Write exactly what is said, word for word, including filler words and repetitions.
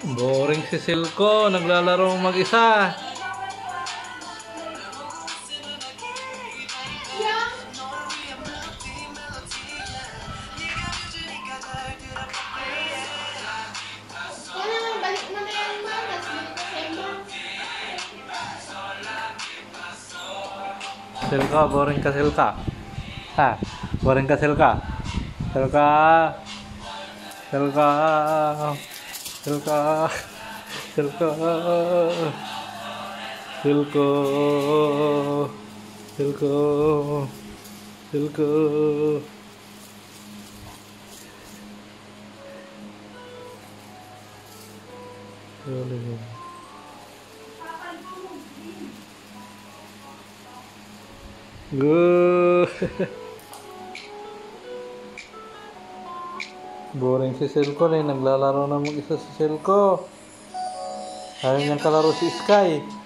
Boring si Silco, naglalaro mag-isa. Balik mo na yan, ma. Nagsilip ka sa iba. Silka, boring ka Silka. Ha? Boring ka Silka. Silka. Silka. Silka. Silka. Silko. Silko. Silko. Good. Boring si Silco na, naglalaro na mag-isa si Silco. Ayaw niyang kalaro si Sky.